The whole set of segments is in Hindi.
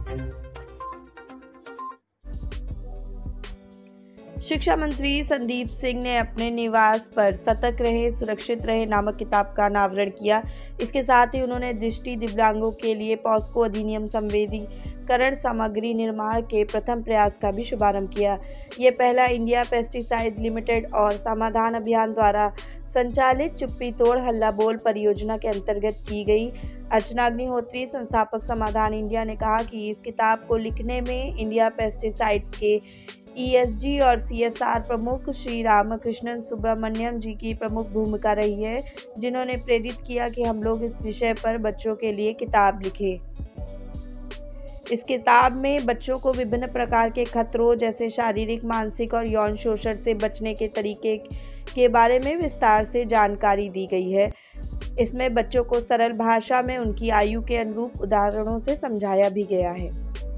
शिक्षा मंत्री संदीप सिंह ने अपने निवास पर सतर्क रहे सुरक्षित रहे नामक किताब का अनावरण किया। इसके साथ ही उन्होंने दृष्टि दिव्यांगों के लिए पॉस्को अधिनियम संवेदीकरण सामग्री निर्माण के प्रथम प्रयास का भी शुभारंभ किया। ये पहला इंडिया पेस्टिसाइड लिमिटेड और समाधान अभियान द्वारा संचालित चुप्पी तोड़ हल्ला बोल परियोजना के अंतर्गत की गई। अर्चना अग्निहोत्री, संस्थापक समाधान इंडिया, ने कहा कि इस किताब को लिखने में इंडिया पेस्टिसाइड्स के ESG और CSR प्रमुख श्री रामकृष्णन सुब्रमण्यम जी की प्रमुख भूमिका रही है, जिन्होंने प्रेरित किया कि हम लोग इस विषय पर बच्चों के लिए किताब लिखें। इस किताब में बच्चों को विभिन्न प्रकार के खतरों जैसे शारीरिक, मानसिक और यौन शोषण से बचने के तरीके के बारे में विस्तार से जानकारी दी गई है। इसमें बच्चों को सरल भाषा में उनकी आयु के अनुरूप उदाहरणों से समझाया भी गया है।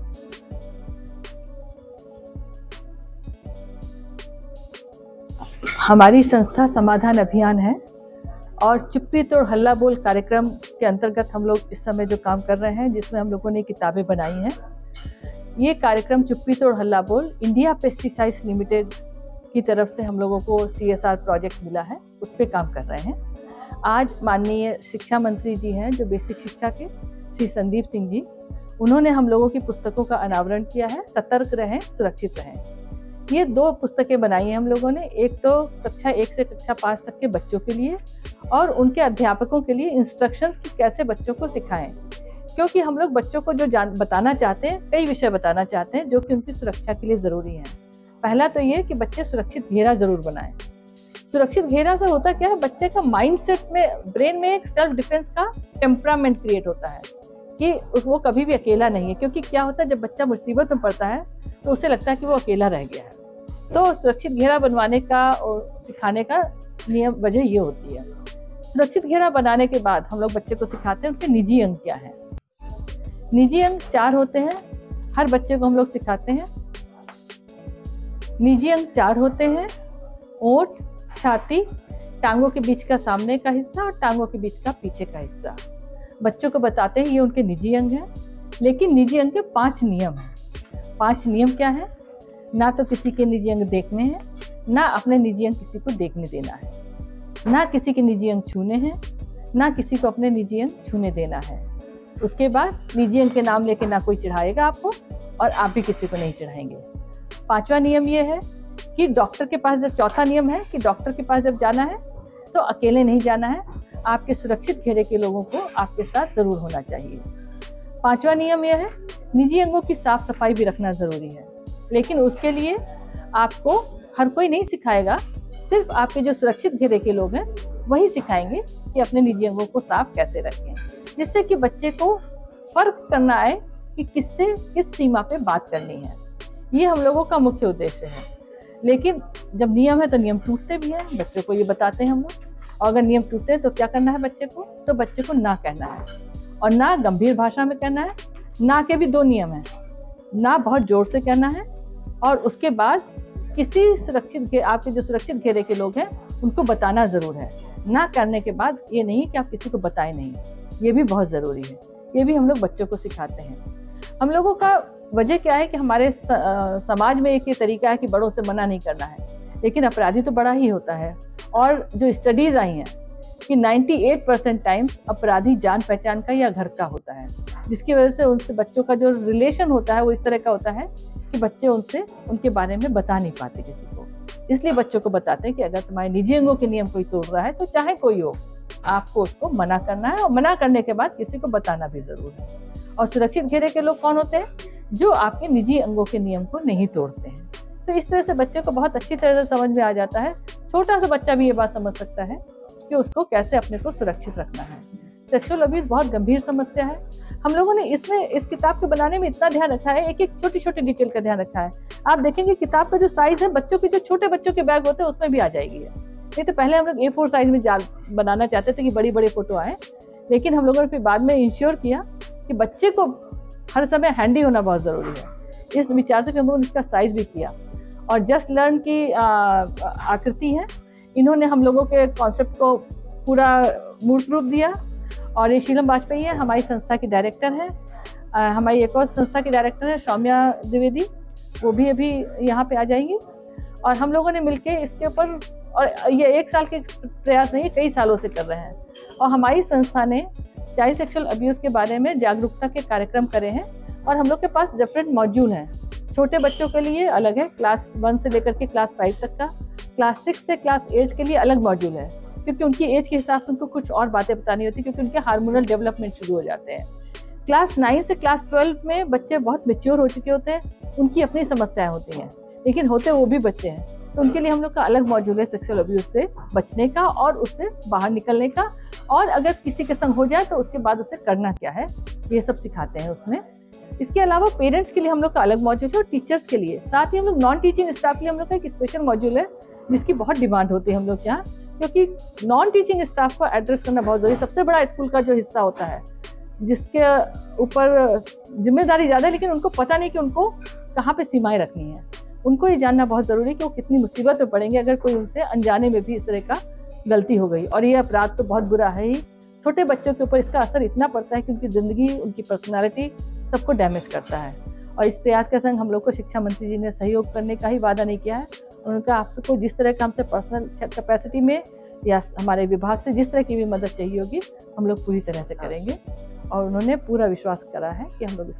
हमारी संस्था समाधान अभियान है और चुप्पी तोड़ हल्ला बोल कार्यक्रम के अंतर्गत हम लोग इस समय जो काम कर रहे हैं, जिसमें हम लोगों ने किताबें बनाई हैं। ये कार्यक्रम चुप्पी तोड़ हल्ला बोल इंडिया पेस्टिसाइड्स लिमिटेड की तरफ से हम लोगों को CSR प्रोजेक्ट मिला है, उस पर काम कर रहे हैं। आज माननीय शिक्षा मंत्री जी हैं जो बेसिक शिक्षा के, श्री संदीप सिंह जी, उन्होंने हम लोगों की पुस्तकों का अनावरण किया है, सतर्क रहें सुरक्षित रहें। ये 2 पुस्तकें बनाई हैं हम लोगों ने, एक तो कक्षा 1 से कक्षा 5 तक के बच्चों के लिए और उनके अध्यापकों के लिए इंस्ट्रक्शंस कि कैसे बच्चों को सिखाएं, क्योंकि हम लोग बच्चों को जो बताना चाहते हैं, कई विषय बताना चाहते हैं जो कि उनकी सुरक्षा के लिए ज़रूरी हैं। पहला तो ये कि बच्चे सुरक्षित घेरा ज़रूर बनाएं। सुरक्षित घेरा से होता क्या है, बच्चे का माइंडसेट में, ब्रेन में एक सेल्फ डिफेंस का टेम्परामेंट क्रिएट होता है कि वो कभी भी अकेला नहीं है। क्योंकि क्या होता है, जब बच्चा मुसीबत में पड़ता है तो उसे लगता है कि वो अकेला रह गया है। तो सुरक्षित घेरा बनवाने का और सिखाने का नियम वजह ये होती है। सुरक्षित घेरा बनाने के बाद हम लोग बच्चे को सिखाते हैं उसके निजी अंग क्या है। निजी अंग 4 होते हैं, हर बच्चे को हम लोग सिखाते हैं। निजी अंग 4 होते हैं: ओंठ, छाती, टांगों के बीच का सामने का हिस्सा और टांगों के बीच का पीछे का हिस्सा। बच्चों को बताते हैं ये उनके निजी अंग हैं। लेकिन निजी अंग के 5 नियम हैं। 5 नियम क्या है? ना तो किसी के निजी अंग देखने हैं, ना अपने निजी अंग किसी को देखने देना है, ना किसी के निजी अंग छूने हैं, ना किसी को अपने निजी अंग छूने देना है। उसके बाद निजी अंग के नाम लेके ना कोई चढ़ाएगा आपको और आप भी किसी को नहीं चढ़ाएंगे। 5वां नियम ये है कि डॉक्टर के पास, जब 4था नियम है कि डॉक्टर के पास जब जाना है तो अकेले नहीं जाना है, आपके सुरक्षित घेरे के लोगों को आपके साथ ज़रूर होना चाहिए। 5वां नियम यह है, निजी अंगों की साफ सफाई भी रखना ज़रूरी है। लेकिन उसके लिए आपको हर कोई नहीं सिखाएगा, सिर्फ आपके जो सुरक्षित घेरे के लोग हैं वही सिखाएंगे कि अपने निजी अंगों को साफ कैसे रखें, जिससे कि बच्चे को फर्क करना आए कि किससे किस सीमा पे बात करनी है। ये हम लोगों का मुख्य उद्देश्य है। लेकिन जब नियम है तो नियम टूटते भी हैं, बच्चों को ये बताते हैं हम लोग। और अगर नियम टूटते हैं तो क्या करना है बच्चे को? तो बच्चे को ना कहना है, और ना गंभीर भाषा में कहना है। ना के भी 2 नियम हैं, ना बहुत जोर से कहना है, और उसके बाद किसी आपके जो सुरक्षित घेरे के लोग हैं उनको बताना ज़रूर है। ना करने के बाद ये नहीं कि आप किसी को बताएं नहीं, ये भी बहुत ज़रूरी है। ये भी हम लोग बच्चों को सिखाते हैं। हम लोगों का वजह क्या है कि हमारे समाज में एक ये तरीका है कि बड़ों से मना नहीं करना है, लेकिन अपराधी तो बड़ा ही होता है। और जो स्टडीज़ आई हैं कि 98% टाइम अपराधी जान पहचान का या घर का होता है, जिसकी वजह से उनसे बच्चों का जो रिलेशन होता है वो इस तरह का होता है कि बच्चे उनसे उनके बारे में बता नहीं पाते किसी को। इसलिए बच्चों को बताते हैं कि अगर तुम्हारे निजी अंगों के नियम कोई तोड़ रहा है तो चाहे कोई हो, आपको उसको मना करना है, और मना करने के बाद किसी को बताना भी ज़रूर है। और सुरक्षित घेरे के लोग कौन होते हैं? जो आपके निजी अंगों के नियम को नहीं तोड़ते हैं। तो इस तरह से बच्चे को बहुत अच्छी तरह से समझ में आ जाता है। छोटा सा बच्चा भी ये बात समझ सकता है कि उसको कैसे अपने को सुरक्षित रखना है। सेक्सुअल अब्यूज बहुत गंभीर समस्या है। हम लोगों ने इस किताब के बनाने में इतना ध्यान रखा है, एक एक छोटी छोटी डिटेल का ध्यान रखा है। आप देखेंगे किताब का जो साइज है, बच्चों के जो छोटे बच्चों के बैग होते हैं उसमें भी आ जाएगी। नहीं तो पहले हम लोग A4 साइज में बनाना चाहते थे कि बड़ी बड़ी फोटो आए, लेकिन हम लोगों ने फिर बाद में इंश्योर किया कि बच्चे को हर समय हैंडी होना बहुत ज़रूरी है। इस विचार से हम लोगों ने इसका साइज भी किया। और जस्ट लर्न की आकृति है, इन्होंने हम लोगों के कॉन्सेप्ट को पूरा मूर्त रूप दिया। और ये शीलम वाजपेयी है, हमारी संस्था की डायरेक्टर है। हमारी एक और संस्था की डायरेक्टर है सौम्या द्विवेदी, वो भी अभी यहाँ पे आ जाएंगी। और हम लोगों ने मिलके इसके ऊपर, और ये 1 साल के प्रयास नहीं, कई सालों से कर रहे हैं। और हमारी संस्था ने चाइल्ड सेक्सुअल अब्यूज़ के बारे में जागरूकता के कार्यक्रम करे हैं। और हम लोग के पास डिफरेंट मॉड्यूल हैं। छोटे बच्चों के लिए अलग है, क्लास 1 से लेकर के क्लास 5 तक का। क्लास 6 से क्लास 8 के लिए अलग मॉड्यूल है, क्योंकि उनकी एज के हिसाब से उनको कुछ और बातें बतानी होती है, क्योंकि उनके हार्मोनल डेवलपमेंट शुरू हो जाते हैं। क्लास 9 से क्लास 12 में बच्चे बहुत मैच्योर हो चुके होते हैं, उनकी अपनी समस्याएं होती हैं, लेकिन होते वो भी बच्चे हैं। तो उनके लिए हम लोग का अलग मॉड्यूल है सेक्सुअल अब्यूज से बचने का और उससे बाहर निकलने का, और अगर किसी के संग हो जाए तो उसके बाद उसे करना क्या है, ये सब सिखाते हैं उसमें। इसके अलावा पेरेंट्स के लिए हम लोग का अलग मॉड्यूल है और टीचर्स के लिए। साथ ही हम लोग नॉन टीचिंग स्टाफ के लिए हम लोग का एक स्पेशल मॉड्यूल है, जिसकी बहुत डिमांड होती है हम लोग यहाँ, क्योंकि नॉन टीचिंग स्टाफ को एड्रेस करना बहुत जरूरी है। सबसे बड़ा स्कूल का जो हिस्सा होता है, जिसके ऊपर जिम्मेदारी ज़्यादा है, लेकिन उनको पता नहीं कि उनको कहाँ पे सीमाएं रखनी है। उनको ये जानना बहुत ज़रूरी है कि वो कितनी मुसीबत में पड़ेंगे अगर कोई उनसे अनजाने में भी इस तरह का गलती हो गई। और ये अपराध तो बहुत बुरा है ही, छोटे बच्चों के ऊपर इसका असर इतना पड़ता है कि उनकी ज़िंदगी, उनकी पर्सनालिटी सबको डैमेज करता है। और इस प्रयास के संग हम लोग को शिक्षा मंत्री जी ने सहयोग करने का ही वादा नहीं किया है। उनका आपको जिस तरह का हमसे पर्सनल कैपेसिटी में या हमारे विभाग से जिस तरह की भी मदद चाहिए होगी, हम लोग पूरी तरह से करेंगे। और उन्होंने पूरा विश्वास करा है कि हम लोग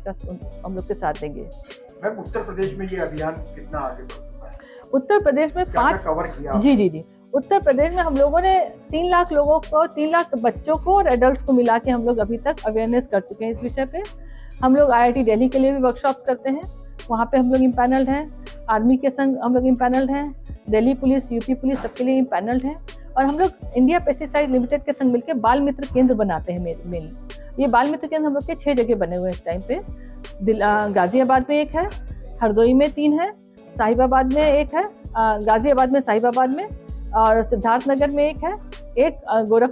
के साथ देंगे। मैम, उत्तर प्रदेश में ये अभियान कितना आगे बढ़ चुका है? उत्तर प्रदेश में 5 कवर किया? जी। उत्तर प्रदेश में हम लोगों ने 3 लाख लोगों को, 3 लाख बच्चों को और एडल्ट को मिला के हम लोग अभी तक अवेयरनेस कर चुके हैं इस विषय पे। हम लोग IIT दिल्ली के लिए भी वर्कशॉप करते हैं, वहाँ पे हम लोग इम्पैनल्ड हैं। आर्मी के संग हम लोग इम्पैनल्ड हैं, दिल्ली पुलिस, यूपी पुलिस सबके लिए इम्पैनल्ड हैं। और हम लोग इंडिया पेस्टिसाइड लिमिटेड के संग मिलकर बाल मित्र केंद्र बनाते हैं मेनली। ये बाल मित्र केंद्र हम लोग के 6 जगह बने हुए हैं इस टाइम पे। गाजियाबाद में एक है, हरदोई में 3 है, साहिबाबाद में एक है, गाजियाबाद में, साहिबाबाद में, और सिद्धार्थनगर में एक है, एक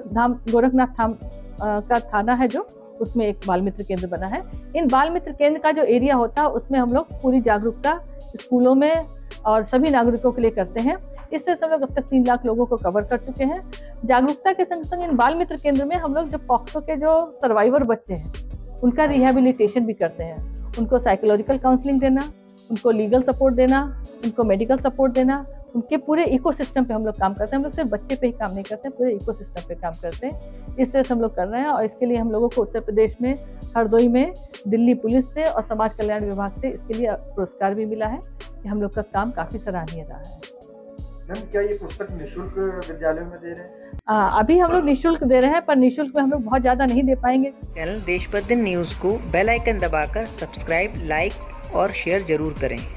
गोरखनाथ धाम का थाना है जो, उसमें एक बाल मित्र केंद्र बना है। इन बाल मित्र केंद्र का जो एरिया होता है उसमें हम लोग पूरी जागरूकता स्कूलों में और सभी नागरिकों के लिए करते हैं। इस तरह से हम लोग अब तक 3 लाख लोगों को कवर कर चुके हैं। जागरूकता के संग संग इन बाल मित्र केंद्र में हम लोग जो पॉक्सो के जो सर्वाइवर बच्चे हैं उनका रिहेबिलिटेशन भी करते हैं। उनको साइकोलॉजिकल काउंसलिंग देना, उनको लीगल सपोर्ट देना, उनको मेडिकल सपोर्ट देना, उनके पूरे इकोसिस्टम पे हम लोग काम करते हैं। हम लोग सिर्फ बच्चे पे ही काम नहीं करते, पूरे इकोसिस्टम पे काम करते हैं। इस तरह से हम लोग कर रहे हैं। और इसके लिए हम लोगों को उत्तर प्रदेश में हरदोई में दिल्ली पुलिस से और समाज कल्याण विभाग से इसके लिए पुरस्कार भी मिला है कि हम लोग का काम काफ़ी सराहनीय रहा है। मैम, क्या ये पुस्तक निःशुल्क विद्यालयों में दे रहे हैं? अभी हम लोग निःशुल्क दे रहे हैं, पर निःशुल्क में हम लोग बहुत ज़्यादा नहीं दे पाएंगे। चैनल देश प्रतिदिन न्यूज़ को बेल आइकन दबाकर सब्सक्राइब, लाइक और शेयर जरूर करें।